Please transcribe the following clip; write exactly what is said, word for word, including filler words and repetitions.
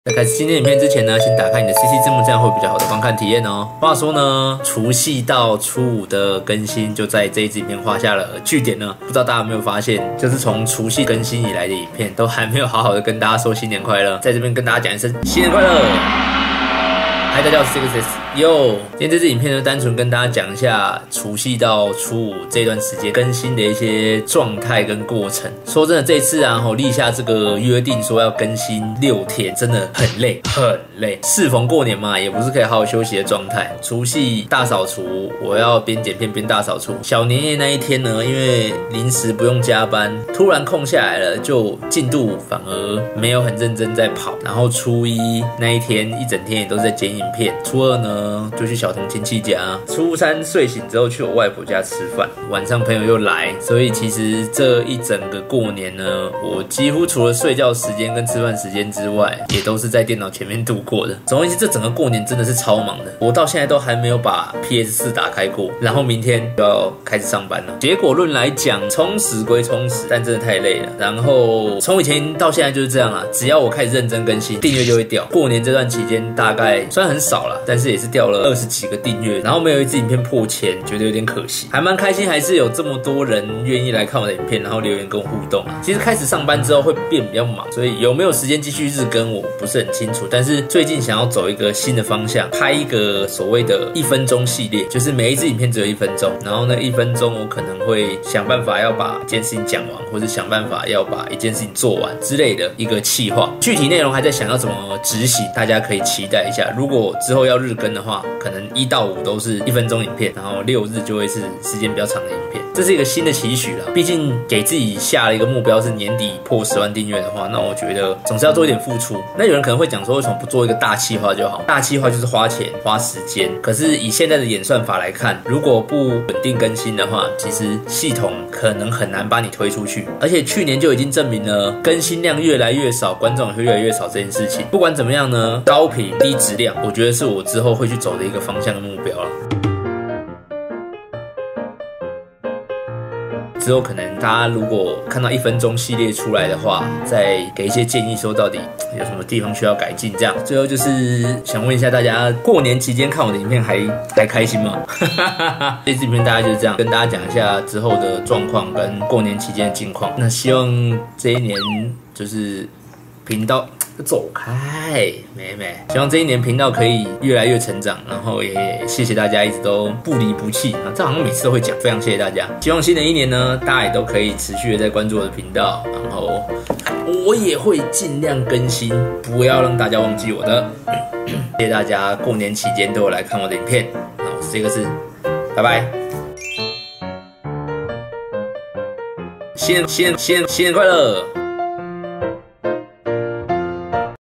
在开始今天影片之前呢，先打开你的 C C 字幕，这样会比较好的观看体验哦。话说呢，除夕到初五的更新就在这一支影片画下了句点呢。不知道大家有没有发现，就是从除夕更新以来的影片，都还没有好好的跟大家说新年快乐，在这边跟大家讲一声新年快乐。嗨，大家好，我是 Six Yo。今天这支影片呢，单纯跟大家讲一下除夕到初五这段时间更新的一些状态跟过程。说真的，这一次啊，吼立下这个约定说要更新六天，真的很累，很累。适逢过年嘛，也不是可以好好休息的状态。除夕大扫除，我要边剪片边大扫除。小年夜那一天呢，因为临时不用加班，突然空下来了，就进度反而没有很认真在跑。然后初一那一天一整天也都是在剪影片。初二呢，就去小童亲戚家。初三睡醒之后去我外婆家吃饭。晚上朋友又来，所以其实这一整个过年呢，我几乎除了睡觉时间跟吃饭时间之外，也都是在电脑前面度过的。总而言之，这整个过年真的是超忙的。我到现在都还没有把 P S 四 打开过，然后明天就要开始上班了。结果论来讲，充实归充实，但真的太累了。然后从以前到现在就是这样啊，只要我开始认真更新，订阅就会掉。过年这段期间大概虽然很少啦，但是也是掉了二十几个订阅，然后没有一支影片破千，觉得有点可惜。还蛮开心，还是有这么多人愿意来看我的影片，然后留言跟我互动啊。其实开始上班之后会变比较忙，所以有没有时间继续日更我不是很清楚。但是最近想要走一个新的方向，拍一个所谓的一分钟系列，就是每一支影片只有一分钟，然后那一分钟我可能会想办法要把一件事情讲完，或者想办法要把一件事情做完之类的一个企划。具体内容还在想要怎么执行，大家可以期待一下。如果之后要日更的话，可能一到五都是一分钟影片，然后六日就会是时间比较长的影片。这是一个新的期许啦，毕竟给自己下了一个目标是年底破十万订阅的话，那我觉得总是要做一点付出。那有人可能会讲说，为什么不做一个大企划就好？大企划就是花钱花时间，可是以现在的演算法来看，如果不稳定更新的话，其实系统可能很难把你推出去。而且去年就已经证明了更新量越来越少，观众也会越来越少这件事情。不管怎么样呢，高频低质量，我觉得是我之后会去走的一个方向的目标了。之后可能大家如果看到一分钟系列出来的话，再给一些建议，说到底有什么地方需要改进。这样，最后就是想问一下大家，过年期间看我的影片还还开心吗？这支影片大概就是这样，跟大家讲一下之后的状况跟过年期间的近况。那希望这一年就是频道。走开，妹妹！希望这一年频道可以越来越成长，然后也谢谢大家一直都不离不弃啊！这好像每次都会讲，非常谢谢大家。希望新的一年呢，大家也都可以持续的在关注我的频道，然后我也会尽量更新，不要让大家忘记我的。谢谢大家过年期间都有来看我的影片，那我是这个是，拜拜！新年新年新年新年快乐！